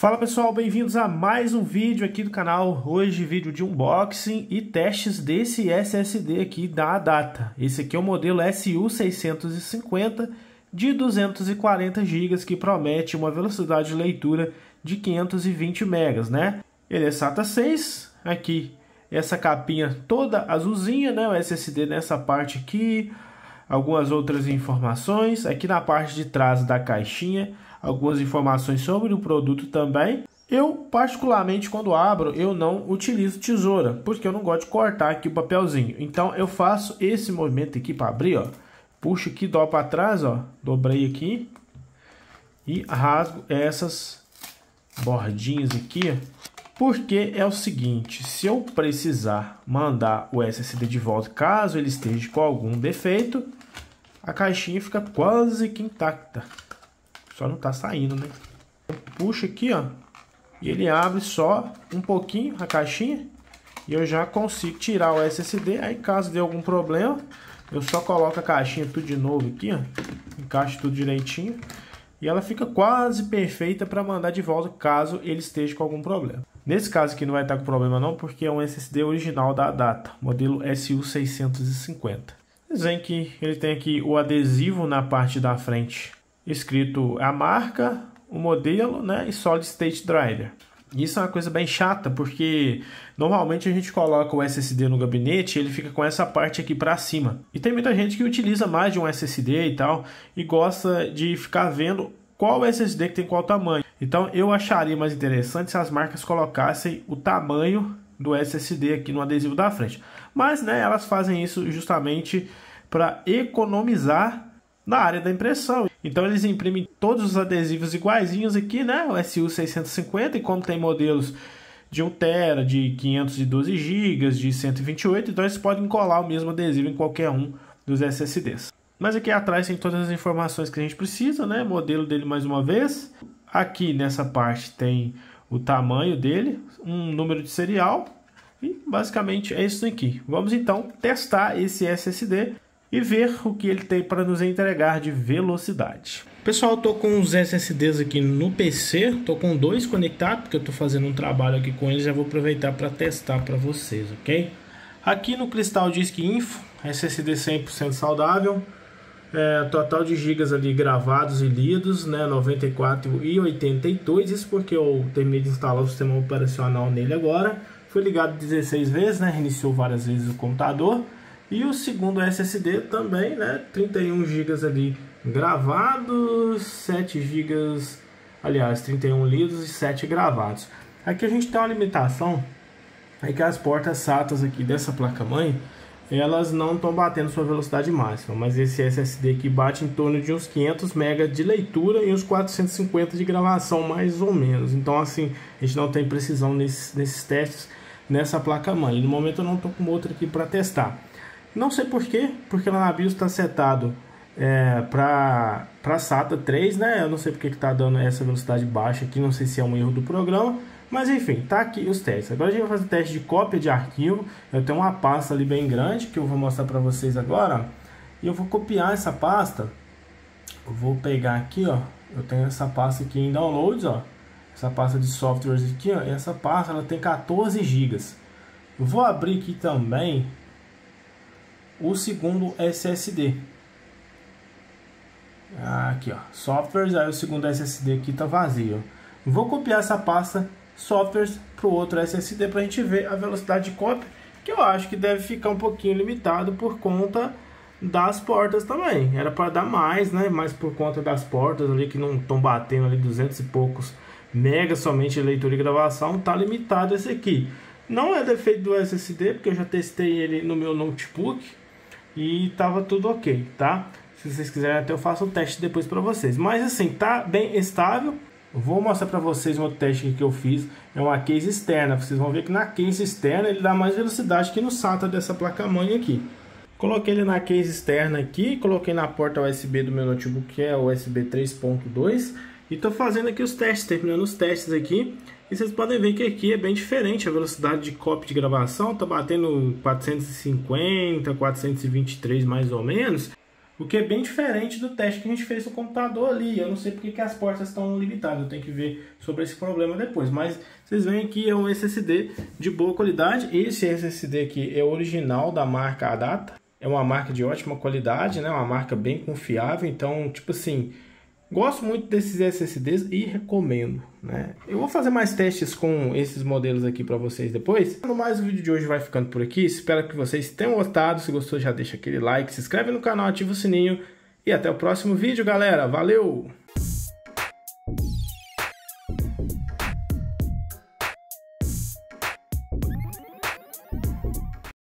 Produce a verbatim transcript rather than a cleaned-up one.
Fala pessoal, bem-vindos a mais um vídeo aqui do canal. Hoje vídeo de unboxing e testes desse S S D aqui da Adata. Esse aqui é o modelo S U seiscentos e cinquenta de duzentos e quarenta gigas, que promete uma velocidade de leitura de quinhentos e vinte megas, né? Ele é SATA seis, aqui essa capinha toda azulzinha, né? O S S D nessa parte aqui, algumas outras informações. Aqui na parte de trás da caixinha, algumas informações sobre o produto também. Eu, particularmente, quando abro, eu não utilizo tesoura, porque eu não gosto de cortar aqui o papelzinho. Então, eu faço esse movimento aqui para abrir, ó. Puxo aqui, dobro para trás, ó. Dobrei aqui. E rasgo essas bordinhas aqui, ó. Porque é o seguinte, se eu precisar mandar o S S D de volta, caso ele esteja com algum defeito, a caixinha fica quase que intacta. Só não tá saindo, né? Puxa aqui, ó. E ele abre só um pouquinho a caixinha. E eu já consigo tirar o S S D. Aí caso dê algum problema, eu só coloco a caixinha tudo de novo aqui, ó. Encaixa tudo direitinho. E ela fica quase perfeita para mandar de volta caso ele esteja com algum problema. Nesse caso aqui não vai estar com problema não, porque é um S S D original da Adata. Modelo S U seiscentos e cinquenta. Vocês veem que ele tem aqui o adesivo na parte da frente, escrito a marca, o modelo, né, e Solid State Driver. Isso é uma coisa bem chata, porque normalmente a gente coloca o S S D no gabinete e ele fica com essa parte aqui para cima. E tem muita gente que utiliza mais de um S S D e tal, e gosta de ficar vendo qual S S D que tem qual tamanho. Então eu acharia mais interessante se as marcas colocassem o tamanho do S S D aqui no adesivo da frente. Mas, né, elas fazem isso justamente para economizar na área da impressão. Então eles imprimem todos os adesivos iguaizinhos aqui, né? O S U seiscentos e cinquenta, e como tem modelos de um tera, de quinhentos e doze gigas, de cento e vinte e oito, então eles podem colar o mesmo adesivo em qualquer um dos S S Ds. Mas aqui atrás tem todas as informações que a gente precisa, né? Modelo dele mais uma vez. Aqui nessa parte tem o tamanho dele, um número de serial e basicamente é isso aqui. Vamos então testar esse S S D e ver o que ele tem para nos entregar de velocidade. Pessoal, estou com os S S Ds aqui no P C, estou com dois conectados, porque eu estou fazendo um trabalho aqui com eles, já vou aproveitar para testar para vocês, ok? Aqui no Crystal Disk Info, S S D cem por cento saudável, é, total de gigas ali gravados e lidos, né, noventa e quatro e oitenta e dois, isso porque eu terminei de instalar o sistema operacional nele agora, foi ligado dezesseis vezes, né, reiniciou várias vezes o computador. E o segundo S S D também, né, trinta e um gigas ali gravados, sete gigas, aliás, trinta e um lidos e sete gravados. Aqui a gente tem uma limitação, é que as portas SATA aqui dessa placa-mãe, elas não estão batendo sua velocidade máxima, mas esse S S D aqui bate em torno de uns quinhentos megas de leitura e uns quatrocentos e cinquenta de gravação, mais ou menos. Então, assim, a gente não tem precisão nesses, nesses testes nessa placa-mãe. No momento eu não estou com outra aqui para testar. Não sei porquê, porque lá na BIOS está setado é, para SATA três, né? Eu não sei porque que está dando essa velocidade baixa aqui, não sei se é um erro do programa, mas enfim, tá aqui os testes. Agora a gente vai fazer teste de cópia de arquivo. Eu tenho uma pasta ali bem grande que eu vou mostrar para vocês agora, e eu vou copiar essa pasta. Eu vou pegar aqui, ó, eu tenho essa pasta aqui em downloads, ó, essa pasta de softwares aqui, ó, e essa pasta ela tem quatorze gigas. Eu vou abrir aqui também o segundo S S D. Aqui, ó, softwares, aí o segundo S S D aqui tá vazio. Vou copiar essa pasta softwares para o outro S S D para a gente ver a velocidade de cópia, que eu acho que deve ficar um pouquinho limitado por conta das portas também. Era para dar mais, né? Mas por conta das portas ali que não estão batendo ali duzentos e poucos megas somente de leitura e gravação, tá limitado esse aqui. Não é defeito do S S D, porque eu já testei ele no meu notebook e tava tudo ok, tá? Se vocês quiserem até eu faço o teste depois para vocês. Mas assim, tá bem estável. Eu vou mostrar para vocês um outro teste que eu fiz. É uma case externa. Vocês vão ver que na case externa ele dá mais velocidade que no SATA dessa placa-mãe aqui. Coloquei ele na case externa aqui. Coloquei na porta U S B do meu notebook, que é o U S B três ponto dois. E tô fazendo aqui os testes, terminando os testes aqui. E vocês podem ver que aqui é bem diferente a velocidade de cópia de gravação. Tá batendo quatrocentos e cinquenta, quatrocentos e vinte e três mais ou menos. o que é bem diferente do teste que a gente fez no computador ali. Eu não sei porque que as portas estão limitadas, eu tenho que ver sobre esse problema depois. Mas vocês veem que é um S S D de boa qualidade. Esse S S D aqui é original da marca ADATA. É uma marca de ótima qualidade, né? Uma marca bem confiável. Então, tipo assim, gosto muito desses S S Ds e recomendo, né? Eu vou fazer mais testes com esses modelos aqui para vocês depois. No mais, o vídeo de hoje vai ficando por aqui. Espero que vocês tenham gostado. Se gostou, já deixa aquele like, se inscreve no canal, ativa o sininho. E até o próximo vídeo, galera. Valeu!